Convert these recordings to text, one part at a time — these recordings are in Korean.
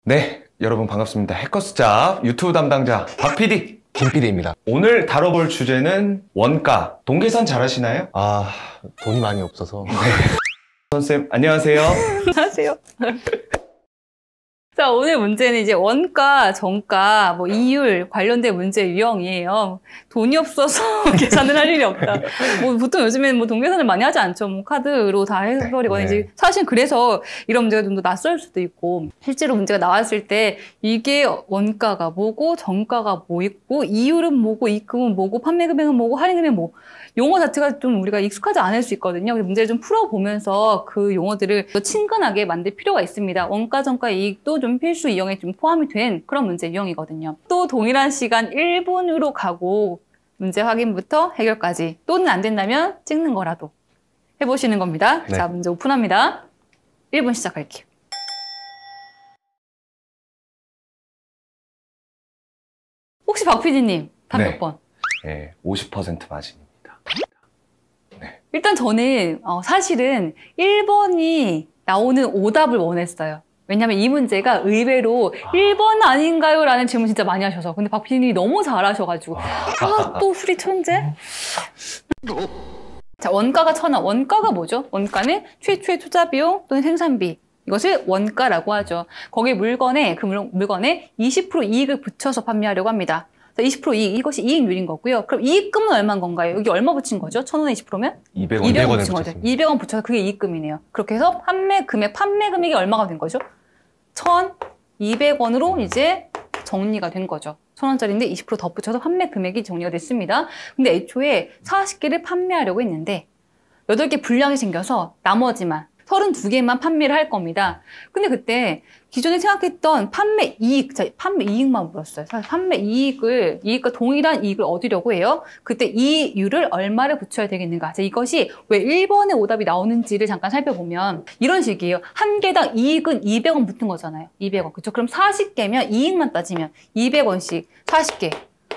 네, 여러분 반갑습니다. 해커스잡 유튜브 담당자 박 PD, 김 PD입니다. 오늘 다뤄볼 주제는 원가. 동계산 잘하시나요? 돈이 많이 없어서. 선생님, 안녕하세요. 안녕하세요. 자, 오늘 문제는 이제 원가, 정가, 이율 관련된 문제 유형이에요. 돈이 없어서 계산을 할 일이 없다. 보통 요즘에는 동계산을 많이 하지 않죠. 카드로 다 해버리거나. 이제 사실 그래서 이런 문제가 좀 더 낯설 수도 있고, 실제로 문제가 나왔을 때 이게 원가가 뭐고, 정가가 뭐 있고, 이율은 뭐고, 입금은 뭐고, 판매 금액은 뭐고, 할인 금액은 뭐. 용어 자체가 좀 우리가 익숙하지 않을 수 있거든요. 그래서 문제를 좀 풀어보면서 그 용어들을 더 친근하게 만들 필요가 있습니다. 원가, 정가, 이익도 좀 필수 이용에 좀 포함이 된 그런 문제 유형이거든요. 또 동일한 시간 1분으로 가고 문제 확인부터 해결까지, 또는 안 된다면 찍는 거라도 해보시는 겁니다. 네. 자, 문제 오픈합니다. 1분 시작할게요. 혹시 박 PD님 답 몇 번? 네, 50% 마진입니다. 일단 저는 사실은 1번이 나오는 오답을 원했어요. 왜냐면 이 문제가 의외로 1번 아닌가요? 라는 질문 진짜 많이 하셔서. 근데 박 PD님이 너무 잘하셔가지고 또 수리 천재? 자, 원가가 1,000원. 원가가 뭐죠? 원가는 최초의 투자 비용 또는 생산비. 이것을 원가라고 하죠. 거기에 그 물건에 20% 이익을 붙여서 판매하려고 합니다. 20% 이익, 이것이 이익률인 거고요. 그럼 이익금은 얼마인 건가요? 여기 얼마 붙인 거죠? 1,000원에 20%면? 200원 붙인 거죠. 200원 붙여서 그게 이익금이네요. 그렇게 해서 판매 금액이 얼마가 된 거죠? 1,200원으로 이제 정리가 된 거죠. 1,000원짜리인데 20% 더 붙여서 판매 금액이 정리가 됐습니다. 근데 애초에 40개를 판매하려고 했는데 8개 분량이 생겨서 나머지만 32개만 판매를 할 겁니다. 근데 그때 기존에 생각했던 판매 이익만 물었어요. 사실 판매 이익과 동일한 이익을 얻으려고 해요. 그때 이율을 얼마를 붙여야 되겠는가. 자, 이것이 왜 1번의 오답이 나오는지를 잠깐 살펴보면 이런 식이에요. 한 개당 이익은 200원 붙은 거잖아요. 200원. 그렇죠? 그럼 40개면 이익만 따지면 200원씩 40개.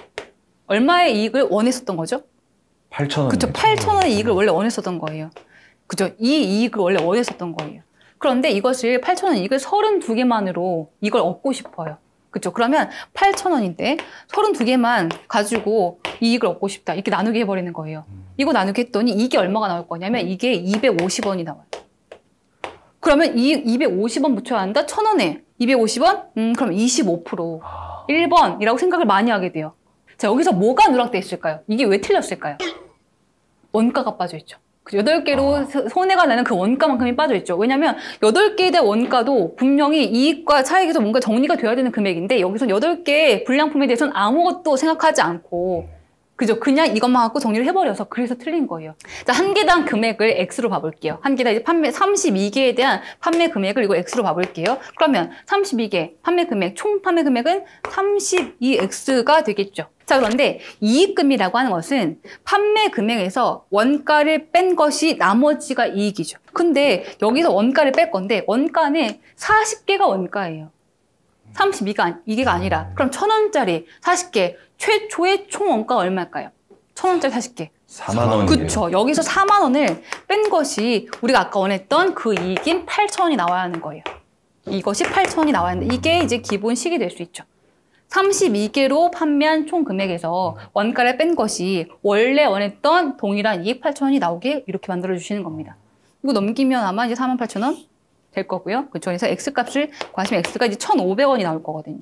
얼마의 이익을 원했었던 거죠? 8,000원. 그렇죠. 8,000원의 이익을 원래 원했었던 거예요. 그죠? 이 이익을 원래 원했었던 거예요. 그런데 이것을 8,000원 이익을 32개만으로 이걸 얻고 싶어요. 그죠? 그러면 8,000원인데 32개만 가지고 이익을 얻고 싶다. 이렇게 나누기 해버리는 거예요. 이거 나누기 했더니 이게 얼마가 나올 거냐면 이게 250원이 나와요. 그러면 이 250원 붙여야 한다? 1,000원에 250원? 그럼 25%. 1번이라고 생각을 많이 하게 돼요. 자, 여기서 뭐가 누락돼 있을까요? 이게 왜 틀렸을까요? 원가가 빠져있죠. 8개로 손해가 나는 그 원가만큼이 빠져있죠. 왜냐면 8개에 대한 원가도 분명히 이익과 차익에서 뭔가 정리가 돼야 되는 금액인데 여기서 8개의 불량품에 대해서는 아무것도 생각하지 않고 그죠? 그냥 이것만 갖고 정리를 해버려서 그래서 틀린 거예요. 자, 한 개당 금액을 X로 봐볼게요. 한 개당 이제 32개에 대한 판매 금액을 이거 X로 봐볼게요. 그러면 32개 판매 금액, 총 판매 금액은 32X가 되겠죠. 자, 그런데 이익금이라고 하는 것은 판매 금액에서 원가를 뺀 것이 나머지가 이익이죠. 근데 여기서 원가를 뺄 건데 원가는 40개가 원가예요. 32개가 아니라 그럼 1,000원짜리 40개 최초의 총 원가 얼마일까요? 1,000원짜리 40개. 4만 원. 그렇죠. 여기서 4만 원을 뺀 것이 우리가 아까 원했던 그 이익인 8,000원이 나와야 하는 거예요. 이것이 8,000원이 나와야 하는데 이게 이제 기본식이 될 수 있죠. 32개로 판매한 총 금액에서 원가를 뺀 것이 원래 원했던 동일한 이익 8,000원이 나오게 이렇게 만들어주시는 겁니다. 이거 넘기면 아마 이제 48,000원 될 거고요. 그렇죠. 그래서 X값을 구하시면 X가 이제 1,500원이 나올 거거든요.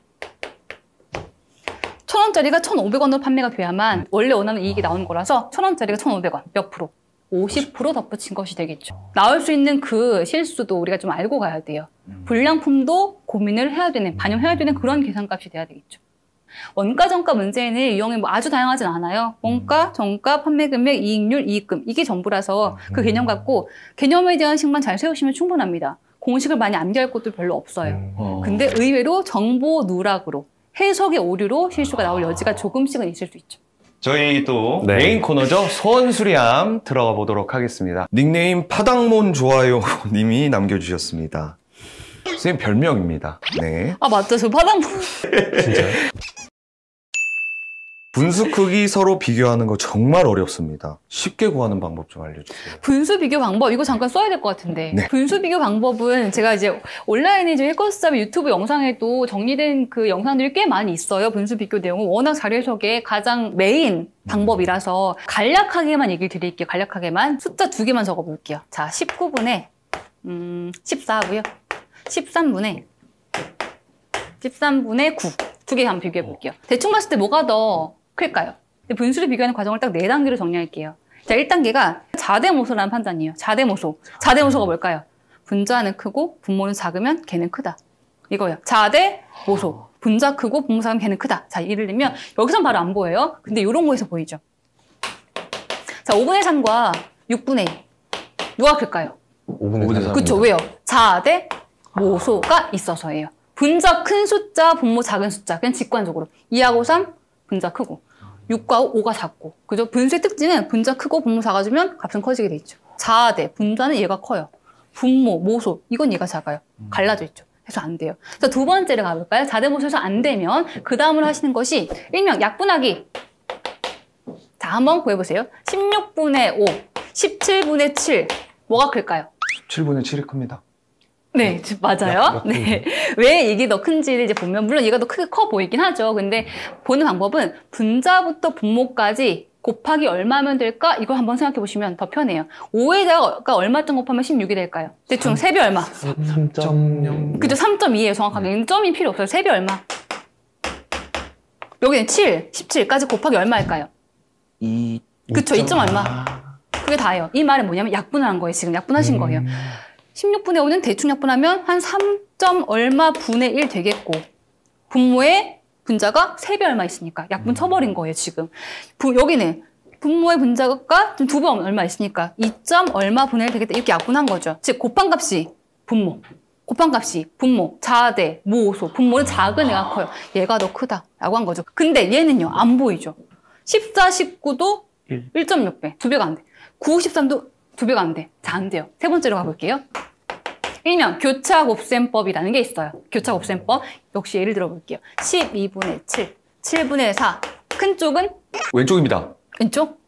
1,000원짜리가 1,500원으로 판매가 돼야만 원래 원하는 이익이 나오는 거라서 1,000원짜리가 1,500원. 몇 프로? 50% 덧붙인 것이 되겠죠. 나올 수 있는 그 실수도 우리가 좀 알고 가야 돼요. 불량품도 고민을 해야 되는, 반영해야 되는 그런 계산값이 돼야 되겠죠. 원가, 정가 문제에는 유형이 아주 다양하진 않아요. 원가, 정가, 판매 금액, 이익률, 이익금. 이게 전부라서 그 개념 갖고 개념에 대한 식만 잘 세우시면 충분합니다. 공식을 많이 암기할 것도 별로 없어요. 근데 의외로 정보 누락으로, 해석의 오류로 실수가 나올 여지가 조금씩은 있을 수 있죠. 저희 또 메인 코너죠. 소원수리함 들어가 보도록 하겠습니다. 닉네임 파당몬 좋아요 님이 남겨주셨습니다. 선생님 별명입니다. 네. 아, 맞다. 저 파당몬. 진짜요? 분수 크기 서로 비교하는 거 정말 어렵습니다. 쉽게 구하는 방법 좀 알려주세요. 분수 비교 방법, 이거 잠깐 써야 될 것 같은데. 네. 분수 비교 방법은 제가 이제 온라인에 이제 헬커스잡의 유튜브 영상에도 정리된 그 영상들이 꽤 많이 있어요. 분수 비교 내용은 워낙 자료해석의 가장 메인 방법이라서 간략하게만 얘기를 드릴게요. 간략하게만. 숫자 2개만 적어볼게요. 자, 19분의 14고요. 13분의 9. 2개 한번 비교해 볼게요. 대충 봤을 때 뭐가 더 클까요? 분수를 비교하는 과정을 딱 4단계로 정리할게요. 자, 1단계가 자대모소라는 판단이에요. 자대모소. 자대모소가 뭘까요? 분자는 크고 분모는 작으면 걔는 크다. 이거예요. 자대모소. 분자 크고 분모 작으면 걔는 크다. 자, 예를 들면 여기선 바로 안 보여요. 근데 이런 거에서 보이죠. 자, 5분의 3과 6분의 2. 누가 클까요? 5분의 3. 그쵸. 왜요? 자대모소가 있어서예요. 분자 큰 숫자, 분모 작은 숫자. 그냥 직관적으로. 2하고 3, 분자 크고. 6과 5가 작고. 그죠? 분수의 특징은 분자 크고 분모 작아지면 값은 커지게 돼 있죠. 자대, 분자는 얘가 커요. 분모, 모소, 이건 얘가 작아요. 갈라져 있죠. 그래서 안 돼요. 자, 2번째를 가볼까요? 자대모소에서 안 되면 그 다음으로 하시는 것이 일명 약분하기. 자, 한번 구해보세요. 16분의 5, 17분의 7. 뭐가 클까요? 17분의 7이 큽니다. 네, 맞아요. 네. 왜 이게 더 큰지를 이제 보면, 물론 얘가 더 크게 커 보이긴 하죠. 근데 보는 방법은 분자부터 분모까지 곱하기 얼마면 될까? 이걸 한번 생각해 보시면 더 편해요. 5에다가 얼마점 곱하면 16이 될까요? 대충 세배 얼마? 3.0. 그죠? 3.2예요, 정확하게. 점이 필요 없어요. 세배 얼마? 여기는 7, 17까지 곱하기 얼마일까요? 2. 그쵸, 2점 얼마? 그게 다예요. 이 말은 뭐냐면 약분을 한 거예요. 지금 약분하신 거예요. 16분의 5는 대충 약분하면 한 3점 얼마 분의 1 되겠고, 분모의 분자가 3배 얼마 있으니까 약분 쳐버린 거예요, 지금. 여기는 분모의 분자가 좀 2배 얼마 있으니까 2점 얼마 분의 1 되겠다. 이렇게 약분한 거죠. 즉, 곱한 값이 분모, 곱한 값이 분모, 자대, 모소. 분모는 작은 애가 커요. 얘가 더 크다라고 한 거죠. 근데 얘는요, 안 보이죠. 14, 19도 1.6배, 2배가 안 돼. 9, 13도 2배가 안 돼. 자, 안 돼요. 세 번째로 가볼게요. 일명 교차곱셈법이라는 게 있어요. 교차곱셈법. 역시 예를 들어볼게요. 12분의 7, 7분의 4. 큰 쪽은? 왼쪽입니다. 왼쪽?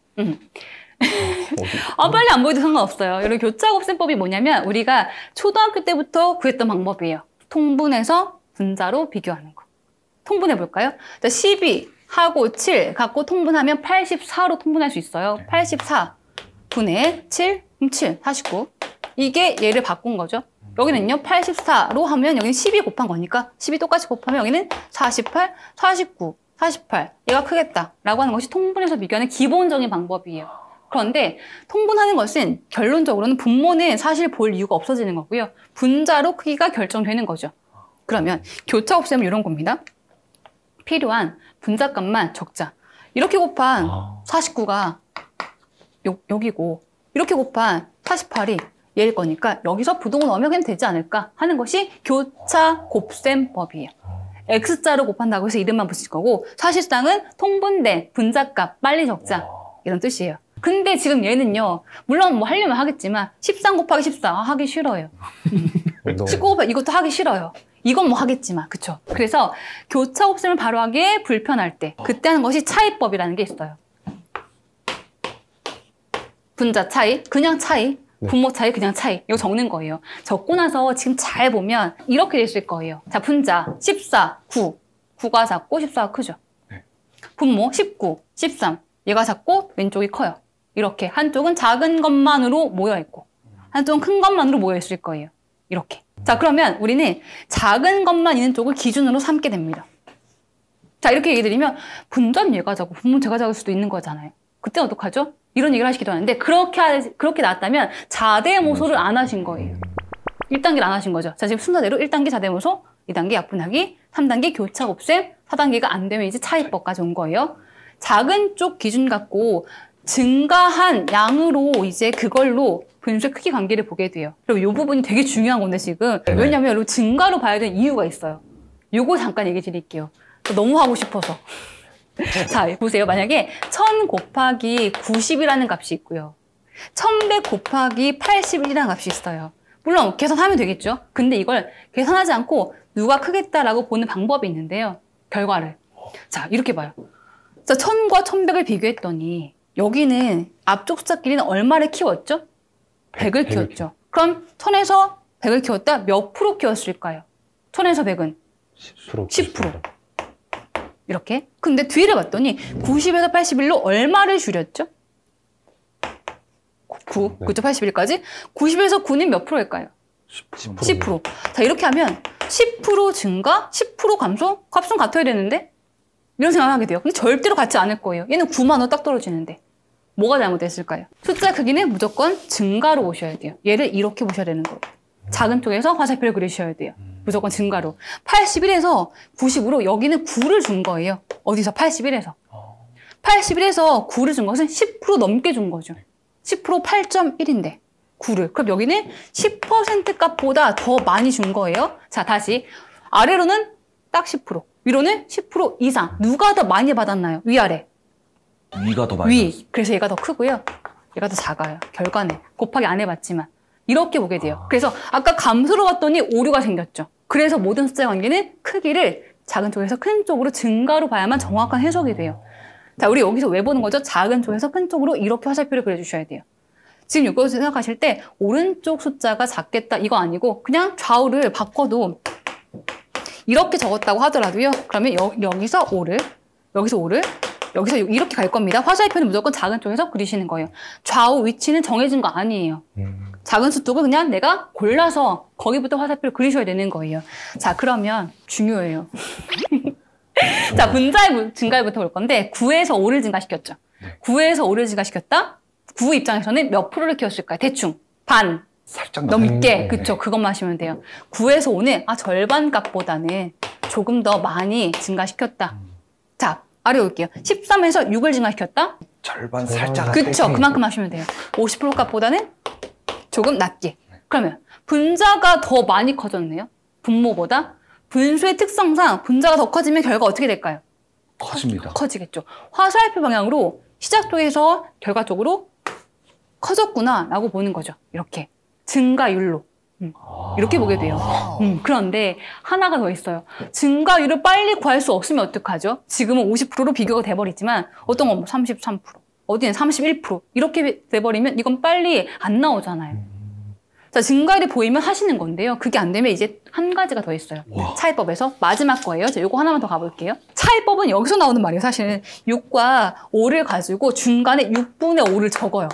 빨리 안 보여도 상관없어요. 이런 교차곱셈법이 뭐냐면 우리가 초등학교 때부터 구했던 방법이에요. 통분해서 분자로 비교하는 거. 통분해 볼까요? 12하고 7 갖고 통분하면 84로 통분할 수 있어요. 84분의 7, 7, 49. 이게 얘를 바꾼 거죠. 여기는요, 84로 하면 여기는 12 곱한 거니까 12 똑같이 곱하면 여기는 48, 49, 48. 얘가 크겠다라고 하는 것이 통분해서 비교하는 기본적인 방법이에요. 그런데 통분하는 것은 결론적으로는 분모는 사실 볼 이유가 없어지는 거고요. 분자로 크기가 결정되는 거죠. 그러면 교차곱셈은 이런 겁니다. 필요한 분자값만 적자. 이렇게 곱한 49가 여기고 이렇게 곱한 48이 얘일 거니까 여기서 부동을 넣으면 그냥 되지 않을까 하는 것이 교차곱셈법이에요. X자로 곱한다고 해서 이름만 붙일 거고 사실상은 통분된 분자값 빨리 적자 이런 뜻이에요. 근데 지금 얘는요, 물론 뭐 하려면 하겠지만 13 곱하기 14 하기 싫어요. 19 곱하기 이것도 하기 싫어요. 이건 뭐 하겠지만, 그쵸? 그래서 교차곱셈을 바로 하기에 불편할 때 그때 하는 것이 차이법이라는 게 있어요. 분자 차이, 그냥 차이, 분모 차이, 그냥 차이. 이거 적는 거예요. 적고 나서 지금 잘 보면 이렇게 됐을 거예요. 자, 분자 14, 9. 9가 작고 14가 크죠. 분모 19, 13. 얘가 작고 왼쪽이 커요. 이렇게 한쪽은 작은 것만으로 모여있고 한쪽은 큰 것만으로 모여있을 거예요. 이렇게. 자, 그러면 우리는 작은 것만 있는 쪽을 기준으로 삼게 됩니다. 자, 이렇게 얘기 드리면 분자는 얘가 작고 분모는 제가 작을 수도 있는 거잖아요. 그때 어떡하죠? 이런 얘기를 하시기도 하는데 그렇게 나왔다면 자대모소를 안 하신 거예요. 1단계를 안 하신 거죠. 자, 지금 순서대로 1단계 자대모소, 2단계 약분하기, 3단계 교차곱셈, 4단계가 안 되면 이제 차이법까지 온 거예요. 작은 쪽 기준 갖고 증가한 양으로 이제 그걸로 분수의 크기 관계를 보게 돼요. 그리고 이 부분이 되게 중요한 건데 지금 왜냐면 여러분 증가로 봐야 되는 이유가 있어요. 요거 잠깐 얘기 드릴게요. 너무 하고 싶어서. 자, 보세요. 만약에 1000 곱하기 90이라는 값이 있고요. 1100 곱하기 81이라는 값이 있어요. 물론 계산하면 되겠죠. 근데 이걸 계산하지 않고 누가 크겠다라고 보는 방법이 있는데요. 결과를. 자, 이렇게 봐요. 자, 1000과 1100을 비교했더니 여기는 앞쪽 숫자끼리는 얼마를 키웠죠? 100을 키웠죠. 그럼 1000에서 100을 키웠다 몇 프로 키웠을까요? 1000에서 100은 10%. 이렇게. 근데 뒤를 봤더니 90에서 81로 얼마를 줄였죠? 9. 네. 그죠? 81까지. 90에서 9는 몇 프로일까요? 10%. 자, 이렇게 하면 10% 증가, 10% 감소? 값은 같아야 되는데? 이런 생각을 하게 돼요. 근데 절대로 같지 않을 거예요. 얘는 9만 원 딱 떨어지는데. 뭐가 잘못됐을까요? 숫자 크기는 무조건 증가로 보셔야 돼요. 얘를 이렇게 보셔야 되는 거예요. 작은 쪽에서 화살표를 그리셔야 돼요. 무조건 증가로. 81에서 90으로 여기는 9를 준 거예요. 어디서? 81에서. 81에서 9를 준 것은 10% 넘게 준 거죠. 10% 8.1인데 9를. 그럼 여기는 10% 값보다 더 많이 준 거예요. 자, 다시. 아래로는 딱 10%. 위로는 10% 이상. 누가 더 많이 받았나요? 위아래. 위가 더 많이 위. 그래서 얘가 더 크고요. 얘가 더 작아요. 결과는. 곱하기 안 해봤지만. 이렇게 보게 돼요. 그래서 아까 감수로 봤더니 오류가 생겼죠. 그래서 모든 숫자의 관계는 크기를 작은 쪽에서 큰 쪽으로 증가로 봐야만 정확한 해석이 돼요. 자, 우리 여기서 왜 보는 거죠? 작은 쪽에서 큰 쪽으로 이렇게 화살표를 그려주셔야 돼요. 지금 이거 생각하실 때 오른쪽 숫자가 작겠다 이거 아니고 그냥 좌우를 바꿔도 이렇게 적었다고 하더라도요. 그러면 여기서 5를, 여기서 5를, 여기서 이렇게 갈 겁니다. 화살표는 무조건 작은 쪽에서 그리시는 거예요. 좌우 위치는 정해진 거 아니에요. 작은 수 쪽을 그냥 내가 골라서 거기부터 화살표를 그리셔야 되는 거예요. 자, 그러면 중요해요. 자, 분자의 증가율부터 볼 건데 9에서 5를 증가시켰죠. 9에서 5를 증가시켰다? 9 입장에서는 몇 프로를 키웠을까요? 대충 반 살짝 넘게. 그쵸? 그것만 하시면 돼요. 9에서 5는 절반 값보다는 조금 더 많이 증가시켰다. 자, 아래 올게요. 13에서 6을 증가시켰다? 절반 살짝. 그쵸? 그만큼 하시면 돼요. 50% 값보다는 조금 낮게. 그러면 분자가 더 많이 커졌네요. 분모보다. 분수의 특성상 분자가 더 커지면 결과 어떻게 될까요? 커집니다. 커지겠죠. 화살표 방향으로 시작 쪽에서 결과 쪽으로 커졌구나라고 보는 거죠. 이렇게. 증가율로. 이렇게 보게 돼요. 그런데 하나가 더 있어요. 증가율을 빨리 구할 수 없으면 어떡하죠? 지금은 50%로 비교가 돼버리지만 어떤 건 33%, 어디는 31% 이렇게 돼버리면 이건 빨리 안 나오잖아요. 자, 증가율이 보이면 하시는 건데요. 그게 안 되면 이제 한 가지가 더 있어요. 와. 차이법에서 마지막 거예요. 자, 요거 하나만 더 가볼게요. 차이법은 여기서 나오는 말이에요. 사실은 6과 5를 가지고 중간에 6분의 5를 적어요.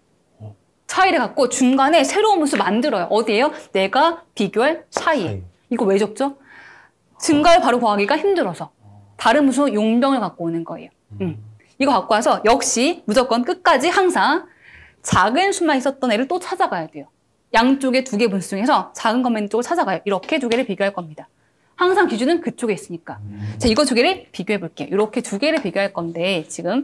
차이를 갖고 중간에 새로운 문수 만들어요. 어디에요? 내가 비교할 사이에. 이거 왜 적죠? 증가율 바로 구하기가 힘들어서. 다른 문수 용병을 갖고 오는 거예요. 이거 갖고 와서 역시 무조건 끝까지 항상 작은 수만 있었던 애를 또 찾아가야 돼요. 양쪽에 2개 분수 중에서 작은 것만 있는 쪽을 찾아가요. 이렇게 2개를 비교할 겁니다. 항상 기준은 그쪽에 있으니까. 자, 이거 2개를 비교해 볼게요. 이렇게 2개를 비교할 건데 지금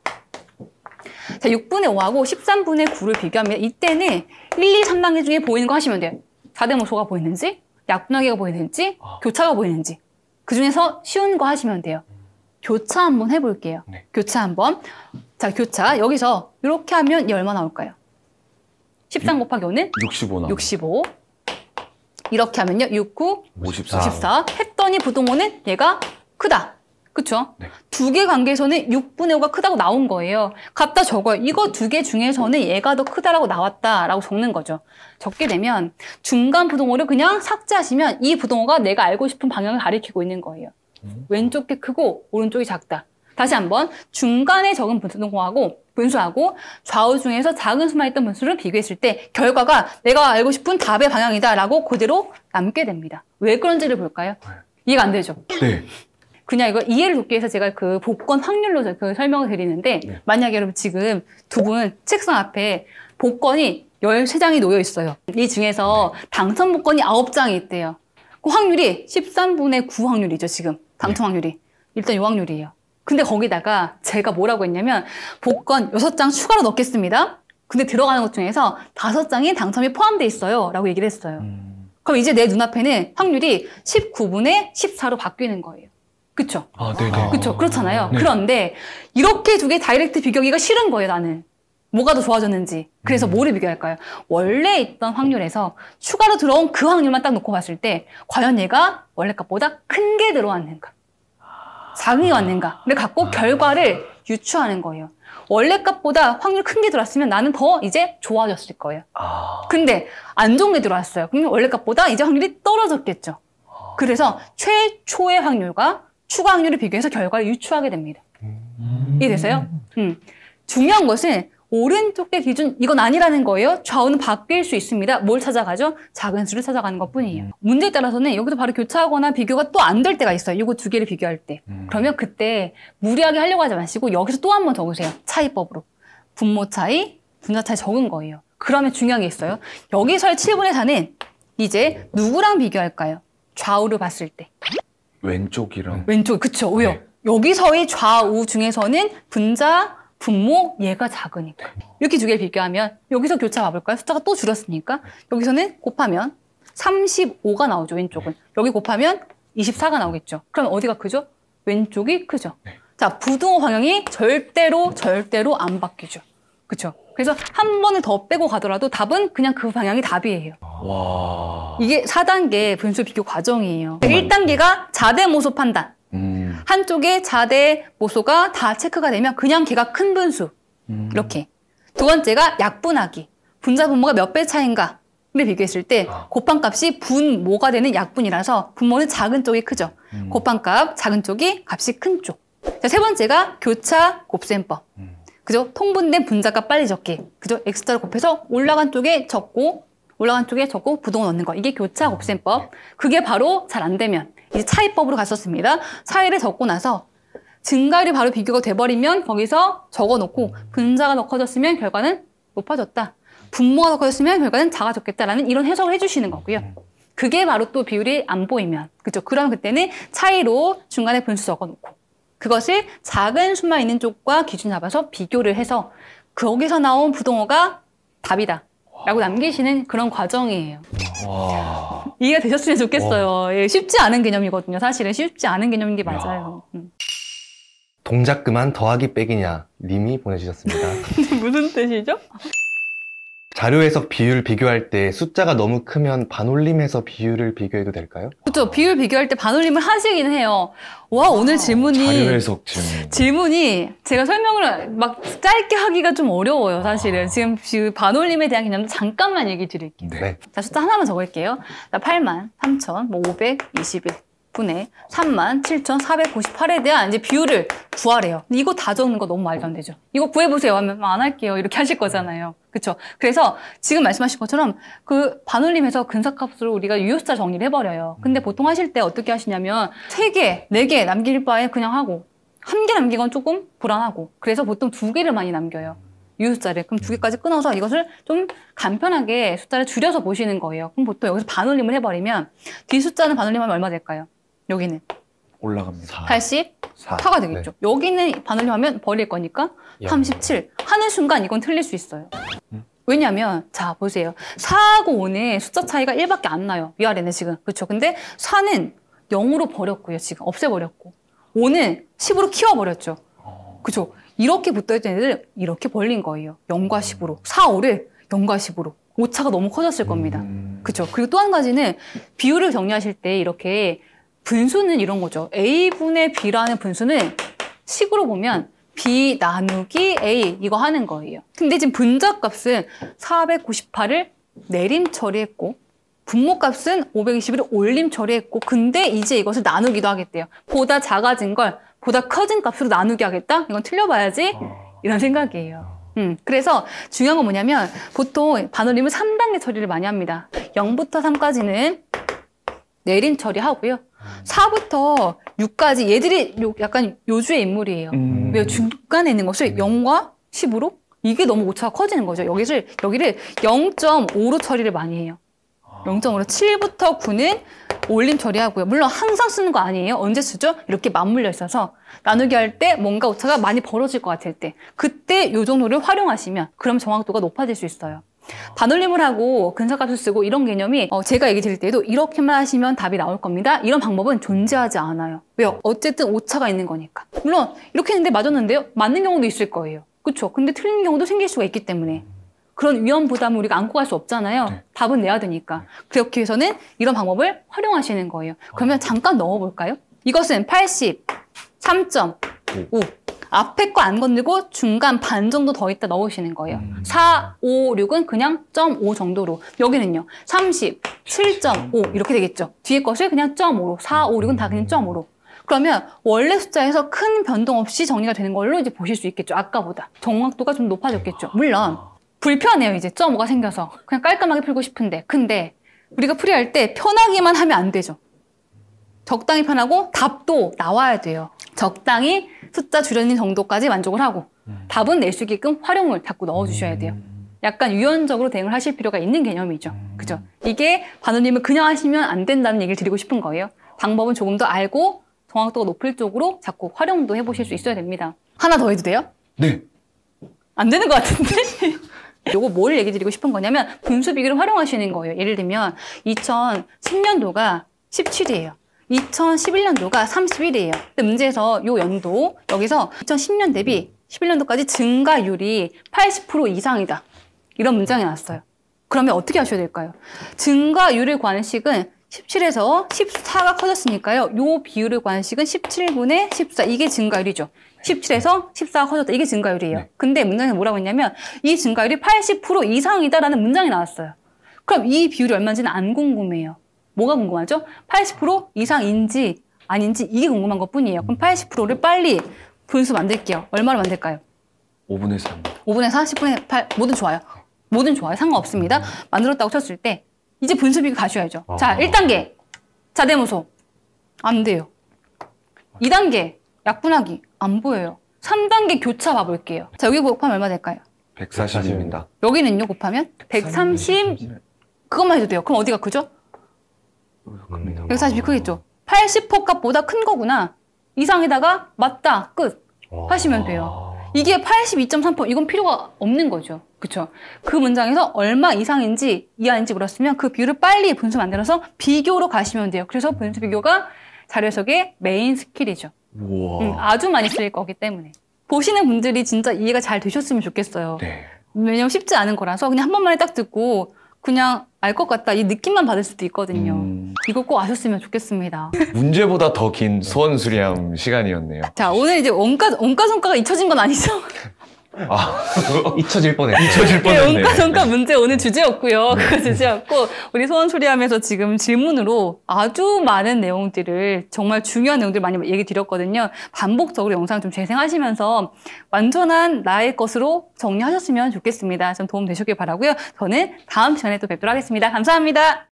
자, 6분의 5하고 13분의 9를 비교하면 이때는 1, 2, 3단계 중에 보이는 거 하시면 돼요. 자대모소가 보이는지, 약분하기가 보이는지, 교차가 보이는지. 그 중에서 쉬운 거 하시면 돼요. 교차 한번 해볼게요. 네. 교차 한번. 자, 교차. 여기서 이렇게 하면 이 얼마 나올까요? 13 곱하기 5는? 65 나옵니다. 65. 이렇게 하면요. 6, 9, 54. 54. 했더니 부동호는 얘가 크다. 그쵸? 네. 2개 관계에서는 6분의 5가 크다고 나온 거예요. 갖다 적어요. 이거 2개 중에서는 얘가 더 크다라고 나왔다라고 적는 거죠. 적게 되면 중간 부동호를 그냥 삭제하시면 이 부동호가 내가 알고 싶은 방향을 가리키고 있는 거예요. 왼쪽 게 크고 오른쪽이 작다. 다시 한번 중간에 적은 분수하고 좌우 중에서 작은 수만 있던 분수를 비교했을 때 결과가 내가 알고 싶은 답의 방향이다라고 그대로 남게 됩니다. 왜 그런지를 볼까요? 이해가 안 되죠? 네. 그냥 이거 이해를 돕기 위해서 제가 그 복권 확률로 그 설명을 드리는데 네. 만약에 여러분 지금 두 분 책상 앞에 복권이 13장이 놓여 있어요. 이 중에서 당첨 복권이 9장이 있대요. 그 확률이 13분의 9 확률이죠, 지금. 당첨 확률이. 일단 요 확률이에요. 근데 거기다가 제가 뭐라고 했냐면 복권 6장 추가로 넣겠습니다. 근데 들어가는 것 중에서 5장이 당첨이 포함되어 있어요. 라고 얘기를 했어요. 그럼 이제 내 눈앞에는 확률이 19분의 14로 바뀌는 거예요. 그쵸? 아, 네네. 그쵸? 그렇잖아요. 네. 그런데 이렇게 2개 다이렉트 비교하기가 싫은 거예요, 나는. 뭐가 더 좋아졌는지. 그래서 뭐를 비교할까요? 원래 있던 확률에서 추가로 들어온 그 확률만 딱 놓고 봤을 때 과연 얘가 원래 값보다 큰 게 들어왔는가? 작은 게 맞는가를 갖고 결과를 유추하는 거예요. 원래 값보다 확률 큰 게 들어왔으면 나는 더 이제 좋아졌을 거예요. 근데 안 좋은 게 들어왔어요. 그러면 원래 값보다 이제 확률이 떨어졌겠죠. 그래서 최초의 확률과 추가 확률을 비교해서 결과를 유추하게 됩니다. 이해되세요? 중요한 것은 오른쪽의 기준 이건 아니라는 거예요. 좌우는 바뀔 수 있습니다. 뭘 찾아가죠? 작은 수를 찾아가는 것뿐이에요. 문제에 따라서는 여기서 바로 교차하거나 비교가 또 안 될 때가 있어요. 이거 두 개를 비교할 때. 그러면 그때 무리하게 하려고 하지 마시고 여기서 또 한 번 적으세요. 차이법으로. 분모 차이, 분자 차이 적은 거예요. 그러면 중요한 게 있어요. 여기서의 7분의 4는 이제 누구랑 비교할까요? 좌우를 봤을 때. 왼쪽이랑. 왼쪽, 그쵸. 왜요? 네. 여기서의 좌우 중에서는 분자, 분모, 얘가 작으니까. 이렇게 두 개를 비교하면 여기서 교차 봐볼까요? 숫자가 또 줄었으니까 여기서는 곱하면 35가 나오죠, 왼쪽은. 여기 곱하면 24가 나오겠죠. 그럼 어디가 크죠? 왼쪽이 크죠. 자, 부등호 방향이 절대로 안 바뀌죠. 그쵸? 그래서 한 번을 더 빼고 가더라도 답은 그냥 그 방향이 답이에요. 와. 이게 4단계 분수 비교 과정이에요. 1단계가 자대모소 판단. 한쪽에 자대 모소가 다 체크가 되면 그냥 걔가 큰 분수. 이렇게. 두 번째가 약분하기. 분자 분모가 몇 배 차인가를 비교했을 때 곱한값이 분모가 되는 약분이라서 분모는 작은 쪽이 크죠. 곱한값 작은 쪽이 값이 큰 쪽. 자, 세 번째가 교차 곱셈법. 그죠? 통분된 분자값 빨리 적기. 그죠? X자를 곱해서 올라간 쪽에 적고 부동을 넣는 거. 이게 교차 곱셈법. 그게 바로 잘 안 되면 이제 차이법으로 갔었습니다. 차이를 적고 나서 증가율이 바로 비교가 돼버리면 거기서 적어놓고 분자가 더 커졌으면 결과는 높아졌다. 분모가 더 커졌으면 결과는 작아졌겠다라는 이런 해석을 해주시는 거고요. 그게 바로 또 비율이 안 보이면. 그죠? 그러면 그때는 차이로 중간에 분수 적어놓고 그것을 작은 수만 있는 쪽과 기준 잡아서 비교를 해서 거기서 나온 부동호가 답이다. 라고 남기시는 그런 과정이에요. 와. 이해가 되셨으면 좋겠어요. 예, 쉽지 않은 개념이거든요. 사실은 쉽지 않은 개념인 게 맞아요. 동작 그만 더하기 빼기냐 님이 보내주셨습니다. 무슨 뜻이죠? 자료 해석 비율 비교할 때 숫자가 너무 크면 반올림해서 비율을 비교해도 될까요? 그렇죠. 비율 비교할 때 반올림을 하시긴 해요. 와, 오늘 질문이 자료 해석 질문이 제가 설명을 막 짧게 하기가 좀 어려워요. 사실은 지금 반올림에 대한 개념도 잠깐만 얘기 드릴게요. 네. 자, 숫자 하나만 적을게요. 83,521 분의 37,498에 대한 이제 비율을 구하래요. 근데 이거 다 적는 거 너무 말도 안 되죠. 이거 구해보세요 하면 안 할게요. 이렇게 하실 거잖아요. 그렇죠? 그래서 지금 말씀하신 것처럼 그 반올림해서 근사값으로 우리가 유효숫자 정리를 해버려요. 근데 보통 하실 때 어떻게 하시냐면 3개, 4개 남길 바에 그냥 하고 1개 남긴 건 조금 불안하고 그래서 보통 2개를 많이 남겨요. 유효숫자를. 그럼 2개까지 끊어서 이것을 좀 간편하게 숫자를 줄여서 보시는 거예요. 그럼 보통 여기서 반올림을 해버리면 뒷숫자는 반올림하면 얼마 될까요? 여기는 올라갑니다. 84가 되겠죠. 네. 여기는 반올림하면 버릴 거니까 37 하는 순간 이건 틀릴 수 있어요. 왜냐면 자 보세요. 4하고 5는 숫자 차이가 1밖에 안 나요. 위아래는 지금. 그렇죠. 근데 4는 0으로 버렸고요. 지금 없애버렸고 5는 10으로 키워버렸죠. 그렇죠. 이렇게 붙어있던 애들 이렇게 벌린 거예요. 0과 10으로. 4, 5를 0과 10으로. 오차가 너무 커졌을 겁니다. 그렇죠. 그리고 또 한 가지는 비율을 정리하실 때 이렇게 분수는 이런 거죠. A분의 B라는 분수는 식으로 보면 B 나누기 A 이거 하는 거예요. 근데 지금 분자값은 498을 내림 처리했고 분모값은 521을 올림 처리했고 근데 이제 이것을 나누기도 하겠대요. 보다 작아진 걸 보다 커진 값으로 나누기 하겠다? 이건 틀려봐야지 이런 생각이에요. 그래서 중요한 건 뭐냐면 보통 반올림은 3단계 처리를 많이 합니다. 0부터 3까지는 내림 처리하고요. 4부터 6까지 얘들이 약간 요주의 인물이에요. 왜 중간에 있는 것을 0과 10으로 이게 너무 오차가 커지는 거죠. 여기를 0.5로 처리를 많이 해요. 0.5로 7부터 9는 올림 처리하고요. 물론 항상 쓰는 거 아니에요. 언제 쓰죠? 이렇게 맞물려 있어서 나누기 할 때 뭔가 오차가 많이 벌어질 것 같을 때 그때 요 정도를 활용하시면 그럼 정확도가 높아질 수 있어요. 반올림을 하고 근사값을 쓰고 이런 개념이 제가 얘기 드릴 때에도 이렇게만 하시면 답이 나올 겁니다. 이런 방법은 존재하지 않아요. 왜요? 어쨌든 오차가 있는 거니까. 물론 이렇게 했는데 맞았는데요? 맞는 경우도 있을 거예요. 그렇죠? 근데 틀린 경우도 생길 수가 있기 때문에 그런 위험 부담을 우리가 안고 갈 수 없잖아요. 네. 답은 내야 되니까. 그렇게 해서는 이런 방법을 활용하시는 거예요. 그러면 잠깐 넣어볼까요? 이것은 80, 3.5. 앞에 거 안 건들고 중간 반 정도 더 있다 넣으시는 거예요. 4, 5, 6은 그냥 0.5 정도로. 여기는요. 30, 7.5 이렇게 되겠죠. 뒤에 것을 그냥 0.5로. 4, 5, 6은 다 그냥 0.5로. 그러면 원래 숫자에서 큰 변동 없이 정리가 되는 걸로 이제 보실 수 있겠죠. 아까보다. 정확도가 좀 높아졌겠죠. 물론 불편해요. 이제 0.5가 생겨서. 그냥 깔끔하게 풀고 싶은데. 근데 우리가 풀이할 때 편하기만 하면 안 되죠. 적당히 편하고 답도 나와야 돼요. 적당히 숫자 줄여진 정도까지 만족을 하고 답은 낼 수 있게끔 활용을 자꾸 넣어주셔야 돼요. 약간 유연적으로 대응을 하실 필요가 있는 개념이죠. 그죠? 이게 반올림을 그냥 하시면 안 된다는 얘기를 드리고 싶은 거예요. 방법은 조금 더 알고 정확도가 높을 쪽으로 자꾸 활용도 해보실 수 있어야 됩니다. 하나 더 해도 돼요? 네. 안 되는 것 같은데? 요거 뭘 얘기 드리고 싶은 거냐면 분수 비교를 활용하시는 거예요. 예를 들면 2010년도가 17이에요. 2011년도가 31이에요. 근데 문제에서 요 연도, 여기서 2010년 대비 11년도까지 증가율이 80% 이상이다. 이런 문장이 나왔어요. 그러면 어떻게 하셔야 될까요? 증가율을 구하는 식은 17에서 14가 커졌으니까요. 요 비율을 구하는 식은 17분의 14. 이게 증가율이죠. 17에서 14가 커졌다. 이게 증가율이에요. 네. 근데 문장에서 뭐라고 했냐면 이 증가율이 80% 이상이다라는 문장이 나왔어요. 그럼 이 비율이 얼마인지는 안 궁금해요. 뭐가 궁금하죠? 80% 이상인지 아닌지 이게 궁금한 것뿐이에요. 그럼 80%를 빨리 분수 만들게요. 얼마로 만들까요? 5분의 4. 5분의 4, 10분의 8 뭐든 좋아요. 뭐든 좋아요. 상관없습니다. 만들었다고 쳤을 때 이제 분수 비교 가셔야죠. 자, 1단계 자대모소 안 돼요. 2단계 약분하기 안 보여요. 3단계 교차 봐볼게요. 자, 여기 곱하면 얼마 될까요? 140입니다. 여기는요 곱하면 130 그것만 해도 돼요. 그럼 어디가 크죠? 140이 크겠죠. 80% 값보다 큰 거구나. 이상에다가 맞다 끝 하시면 돼요. 이게 82.3% 이건 필요가 없는 거죠. 그쵸? 그 문장에서 얼마 이상인지 이하인지 물었으면 그 비율을 빨리 분수 만들어서 비교로 가시면 돼요. 그래서 분수 비교가 자료 해석의 메인 스킬이죠. 아주 많이 쓰일 거기 때문에 보시는 분들이 진짜 이해가 잘 되셨으면 좋겠어요. 네. 왜냐면 쉽지 않은 거라서 그냥 한 번만에 딱 듣고 그냥 알 것 같다 이 느낌만 받을 수도 있거든요. 이거 꼭 아셨으면 좋겠습니다. 문제보다 더 긴 수원 수리함 시간이었네요. 자, 오늘 이제 원가 손가가 잊혀진 건 아니죠? 잊혀질 뻔했어요. 잊혀질 네, 뻔했네요. 원가 손가 문제 오늘 주제였고요. 그 주제였고 우리 소원 수리하면서 지금 질문으로 아주 많은 내용들을 정말 중요한 내용들 많이 얘기 드렸거든요. 반복적으로 영상 좀 재생하시면서 완전한 나의 것으로 정리하셨으면 좋겠습니다. 좀 도움 되셨길 바라고요. 저는 다음 시간에 또 뵙도록 하겠습니다. 감사합니다.